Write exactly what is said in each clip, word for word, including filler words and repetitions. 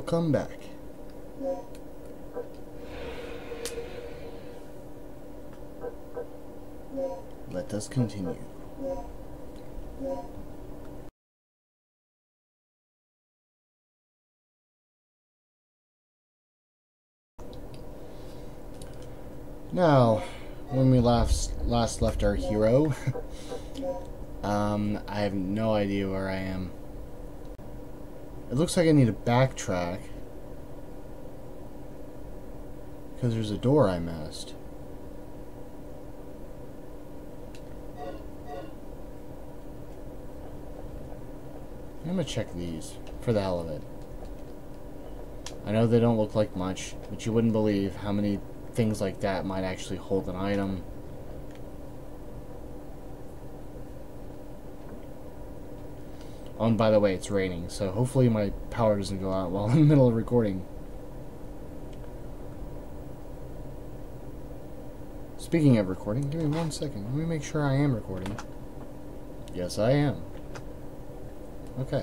Welcome back. Let us continue. Now, when we last last left our hero, um, I have no idea where I am. It looks like I need to backtrack because there's a door I missed. I'm gonna check these for the hell of it. I know they don't look like much, but you wouldn't believe how many things like that might actually hold an item. Oh, and by the way, it's raining, so hopefully my power doesn't go out while I'm in the middle of recording. Speaking of recording, give me one second. Let me make sure I am recording. Yes, I am. Okay.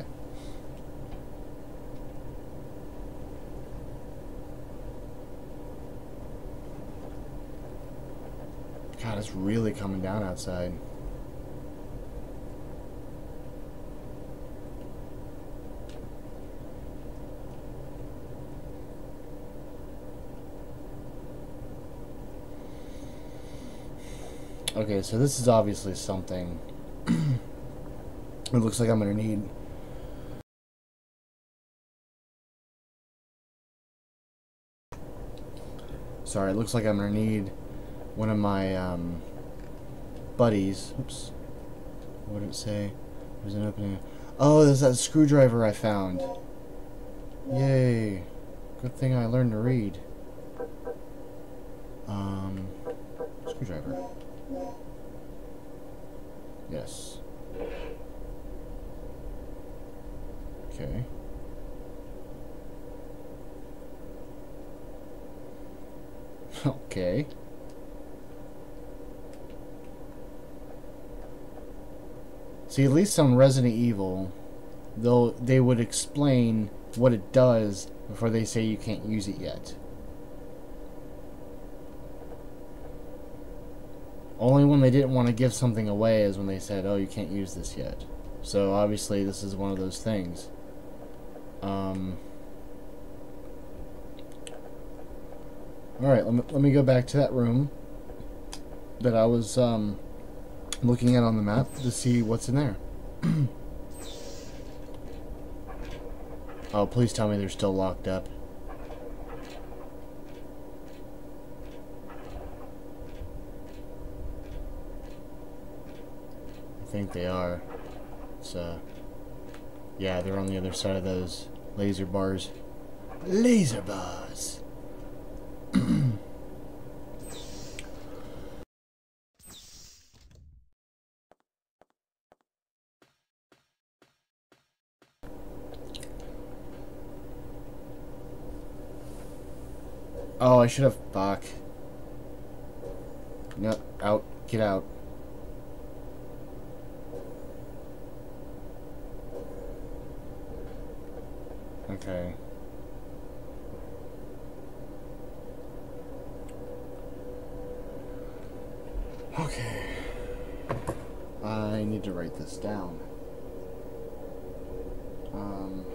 God, it's really coming down outside. Okay, so this is obviously something it looks like I'm gonna need. Sorry, it looks like I'm gonna need one of my um, buddies. Oops. What did it say? There's an opening. Oh, there's that screwdriver I found. Yay. Good thing I learned to read. Um, screwdriver. Yes. Okay. Okay. See, at least on Resident Evil, though, they would explain what it does before they say you can't use it yet. Only when they didn't want to give something away is when they said, oh, you can't use this yet. So obviously this is one of those things. Um, Alright, let me, let me go back to that room that I was um, looking at on the map to see what's in there. Oh, please tell me they're still locked up. I think they are. So, yeah, they're on the other side of those laser bars. Laser bars! Oh, I should have. Fuck. No, out. Get out. Okay. Okay. I need to write this down. Um.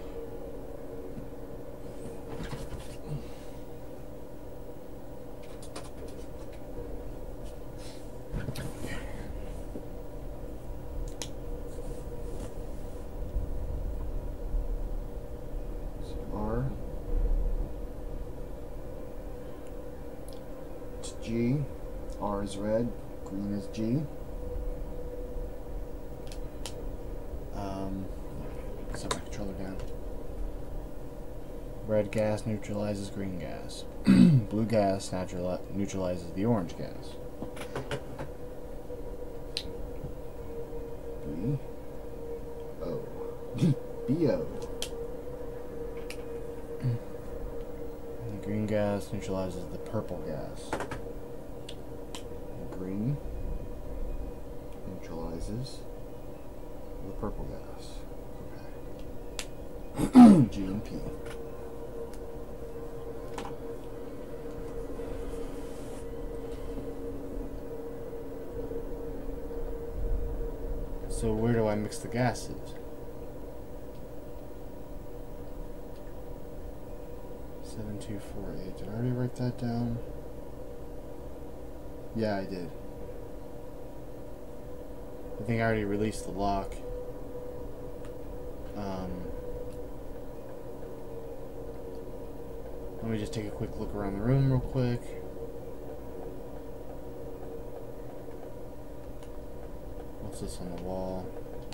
G. R is red. Green is G. Um, set my controller down. Red gas neutralizes green gas. Blue gas natural neutralizes the orange gas. B. O. B O. The green gas neutralizes the purple gas. Green neutralizes the purple gas. Okay. G and P. So where do I mix the gases? seven two four eight. Did I already write that down? Yeah, I did. I think I already released the lock. Um, let me just take a quick look around the room real quick. What's this on the wall?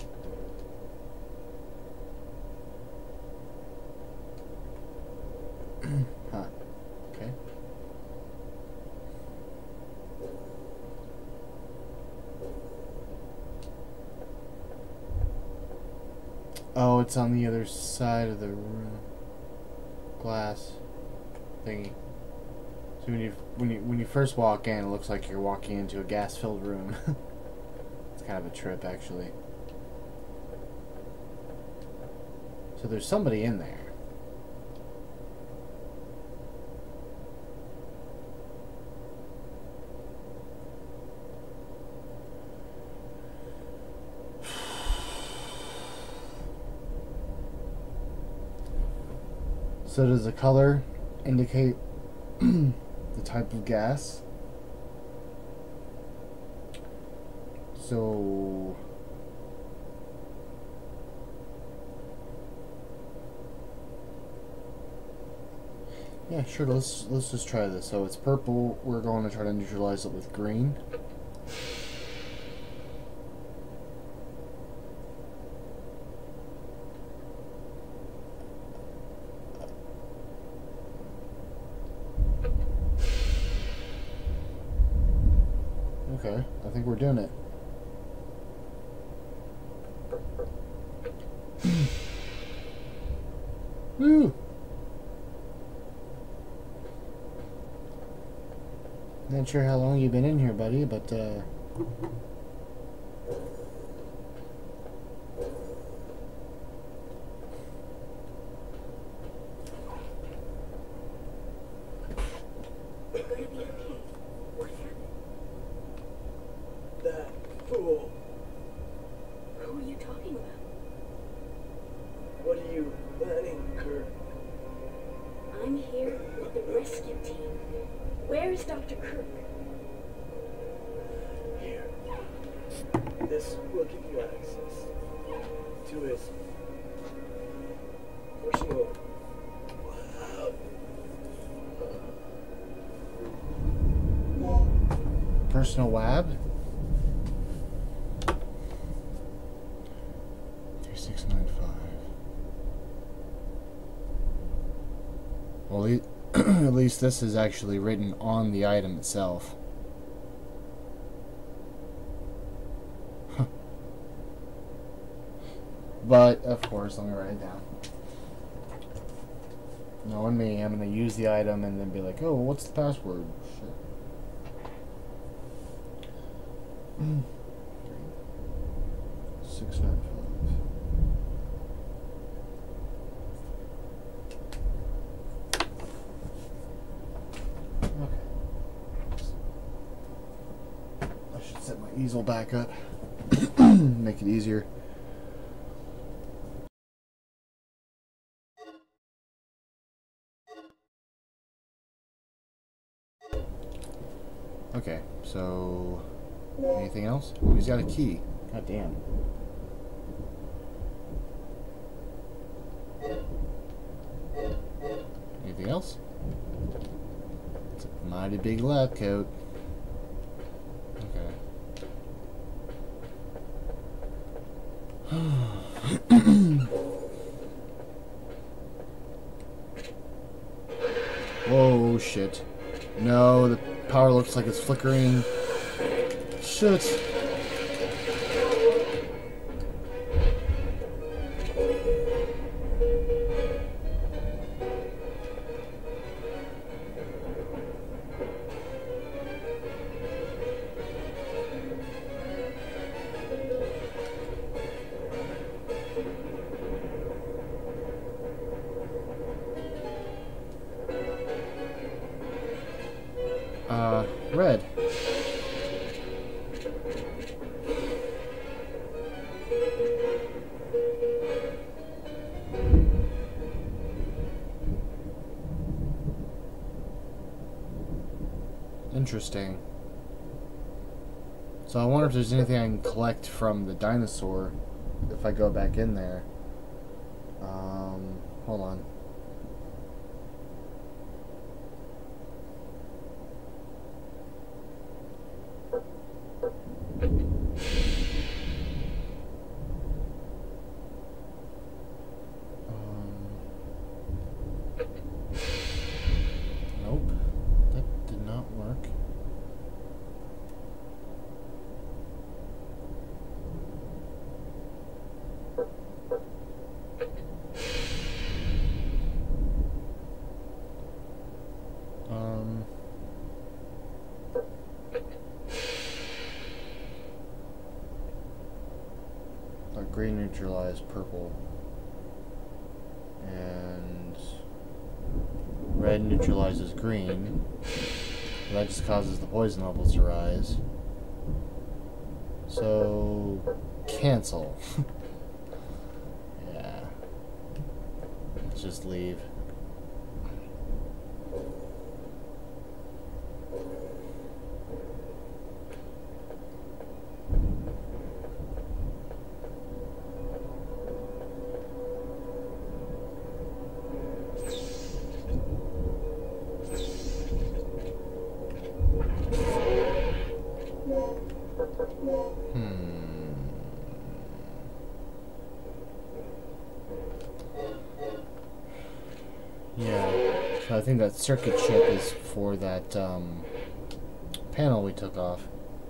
Huh. Okay. Oh, it's on the other side of the room. Glass thingy. So when you when you when you first walk in, it looks like you're walking into a gas-filled room. It's kind of a trip, actually. So there's somebody in there. So does the color indicate the type of gas? So yeah, sure. Let's let's just try this. So it's purple. We're going to try to neutralize it with green. Okay, I think we're doing it. Woo! Not sure how long you've been in here, buddy, but uh You're gonna be okay. What happened? That fool. Who are you talking about? What are you planning, Kirk? I'm here with the rescue team. Where is Doctor Kirk? Here. This will give you access to his personal lab. personal lab? three six nine five. Well, the at least this is actually written on the item itself. Huh. But, of course, let me write it down. Knowing me, I'm going to use the item and then be like, oh, what's the password? Shit. six nine five. Set my easel back up. Make it easier. Okay, so anything else? Oh, he's got a key. God damn. Anything else? It's a mighty big lab coat. Whoa, shit. No, the power looks like it's flickering. Shit. Uh, red. Interesting. So I wonder if there's anything I can collect from the dinosaur if I go back in there. Um, hold on. Green neutralized purple, and red neutralizes green. That just causes the poison levels to rise. So cancel. Yeah, let's just leave. I think that circuit chip is for that um, panel we took off.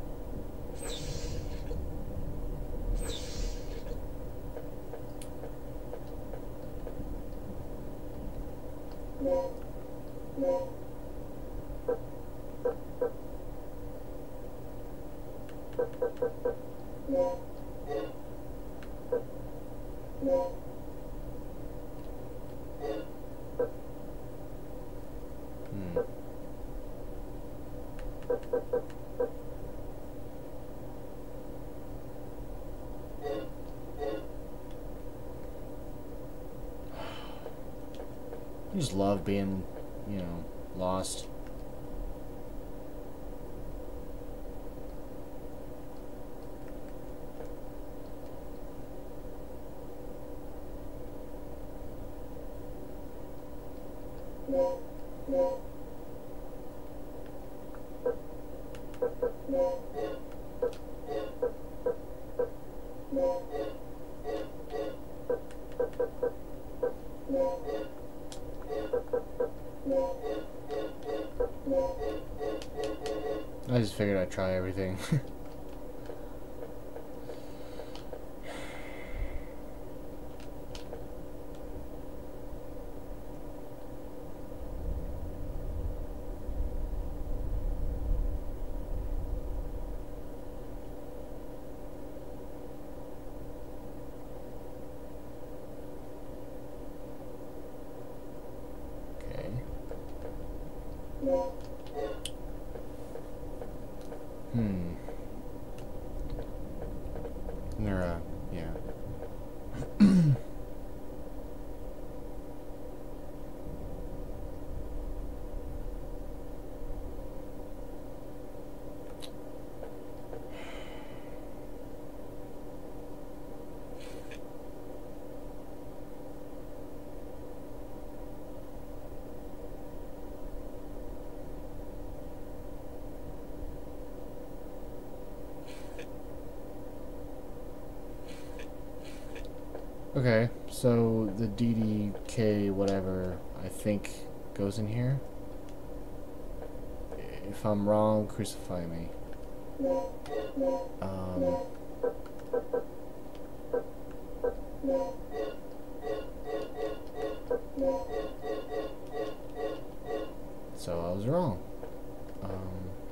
I just love being, you know, lost. I just figured I'd try everything. Hmm. Nura, yeah. Okay, so the D D K whatever, I think, goes in here. If I'm wrong, crucify me. Um, so I was wrong. Um,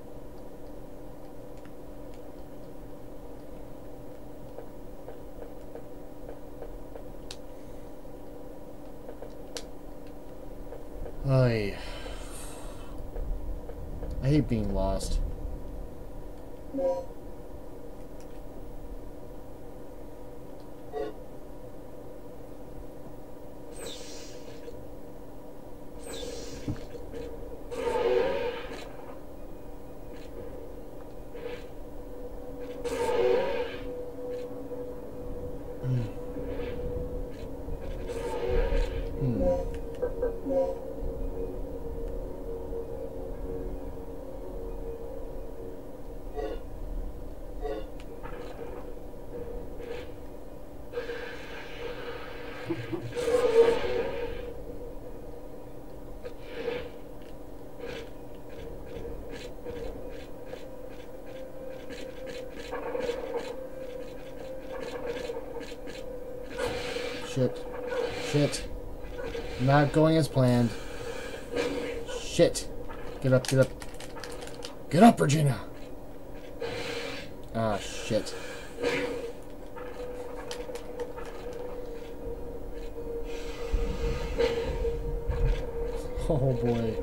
I I hate being lost. shit. Shit. Not going as planned. Shit. Get up, get up. Get up, Regina! Ah, shit. Oh boy.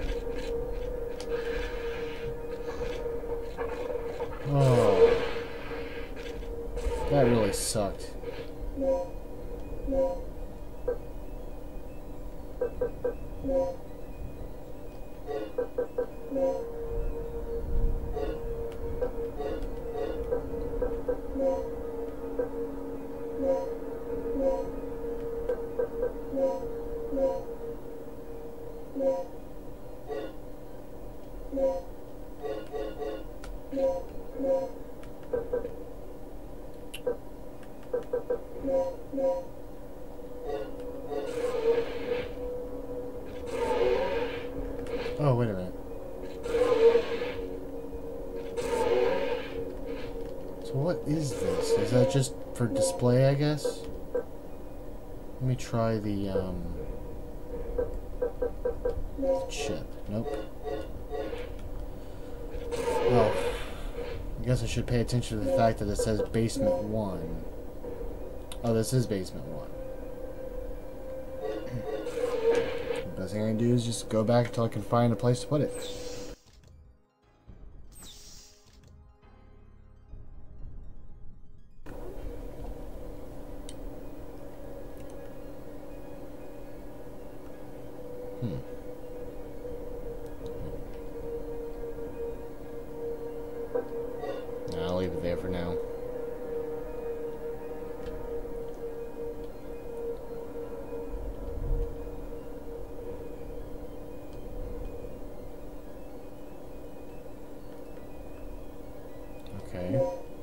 Oh. That really sucked. Oh, wait a minute. So what is this? Is that just for display, I guess? Let me try the, um... chip. Nope. Oh. I guess I should pay attention to the fact that it says basement one. Oh, this is basement one. The best thing I can do is just go back until I can find a place to put it. Hmm. I'll leave it there for now. Okay.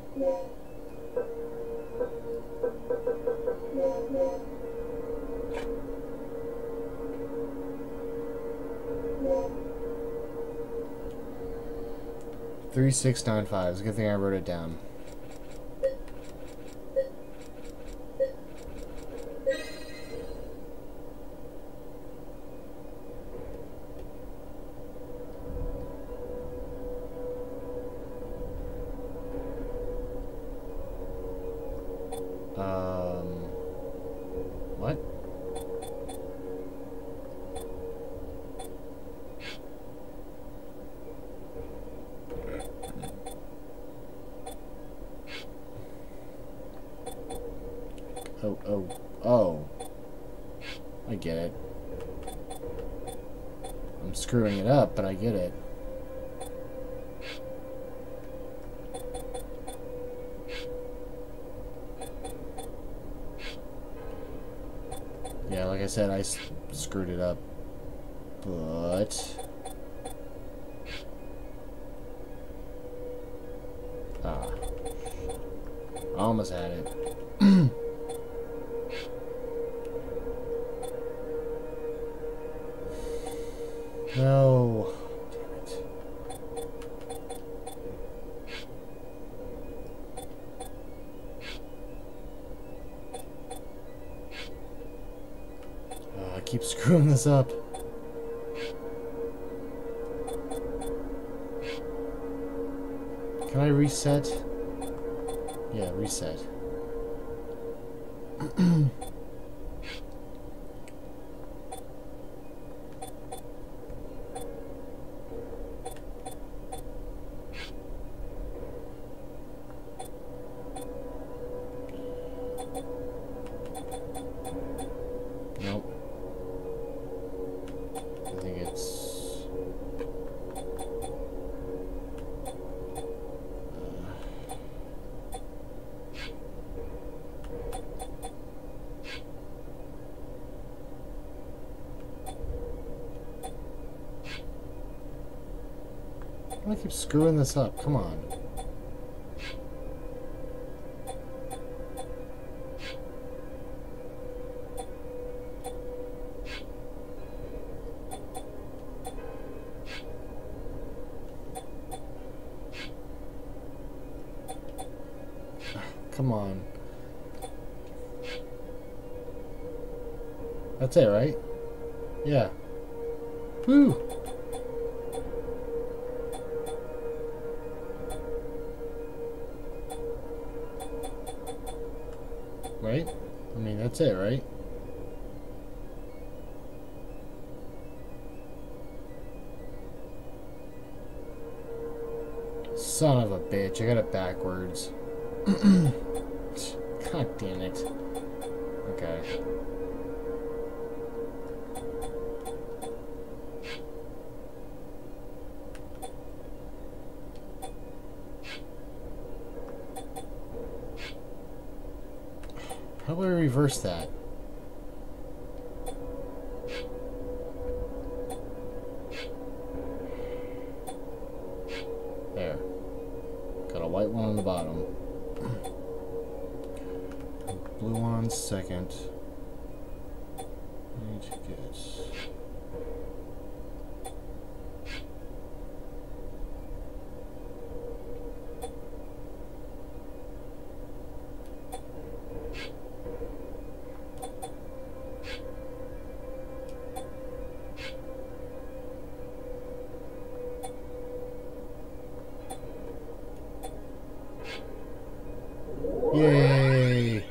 Three six nine five. It's a good thing I wrote it down. Um, what? Oh, oh, oh. I get it. I'm screwing it up, but I get it. Yeah, like I said, I s screwed it up. But... Ah. Almost had it. No. Damn it. Oh, I keep screwing this up. Can I reset? Yeah, reset. Nope. I think it's... Uh... I keep screwing this up. Come on. Come on. That's it, right? Yeah. Woo! Right? I mean, that's it, right? Son of a bitch, I got it backwards. God damn it. Okay. How do I reverse that? There. Got a white one on the bottom. Blue one on second. I need to get... Yay!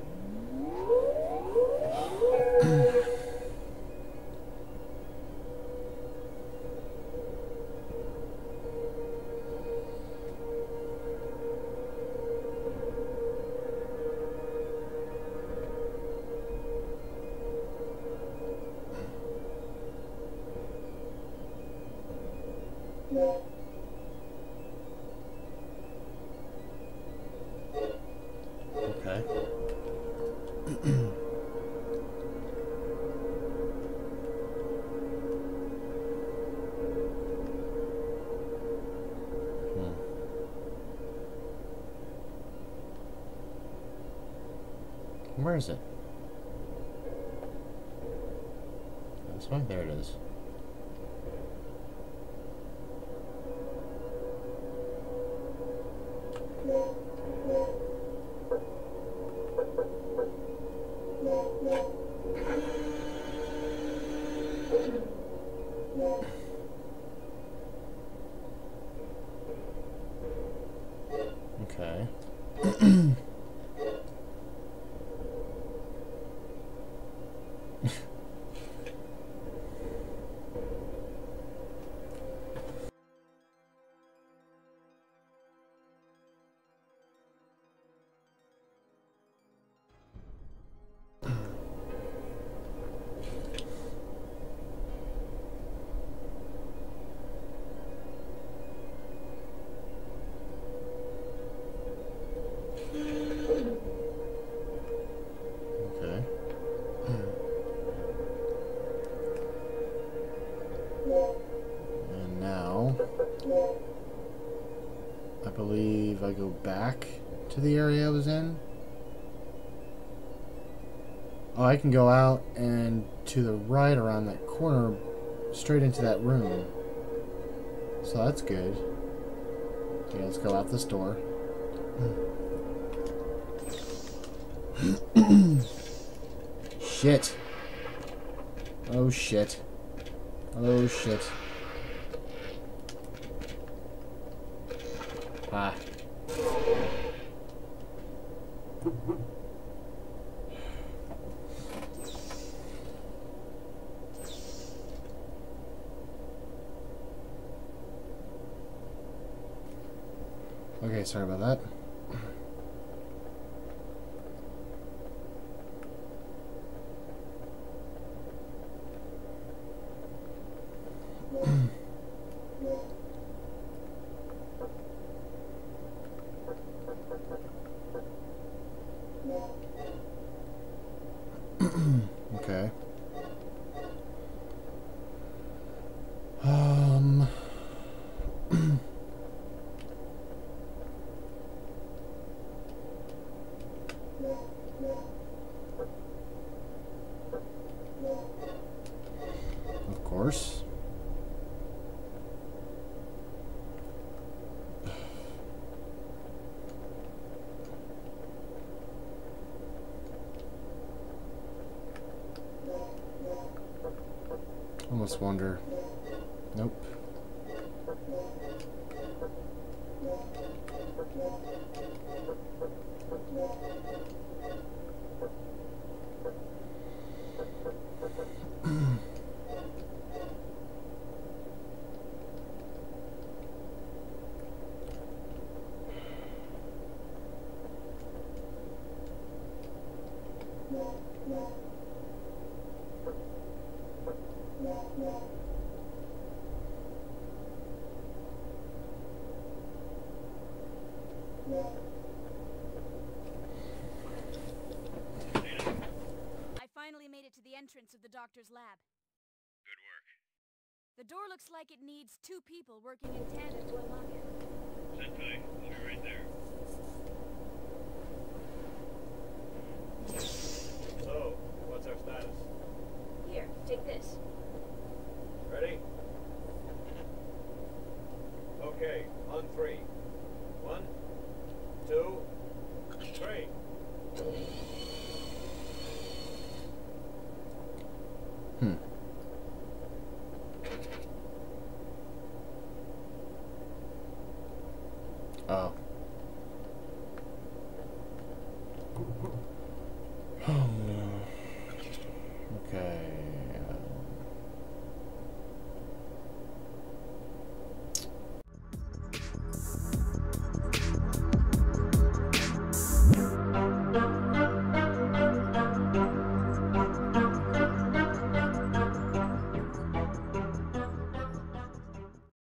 Okay. Hmm. Where is it? This one? There it is. Okay. Okay. And now, I believe I go back to the area I was in. Oh, I can go out and to the right around that corner, straight into that room. So that's good. Okay, let's go out this door. Shit. Oh shit. Oh shit. Ah. Okay, sorry about that. Okay. Um. Of course. Let's wonder. Nope. I finally made it to the entrance of the doctor's lab. Good work. The door looks like it needs two people working in tandem to unlock it. Sit tight. I'll be right there. So, what's our status? Here, take this. Ready? Okay, on three. One, two,